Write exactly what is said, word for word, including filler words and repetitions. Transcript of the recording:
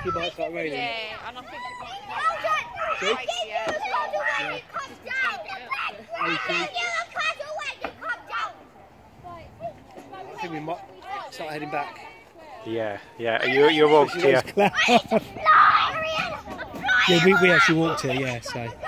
think it might start raining. Yeah, and I think it might See? be yeah. I think we might start heading back. Yeah, yeah. You you walked here. Yeah, we, we actually walked here, yeah, so.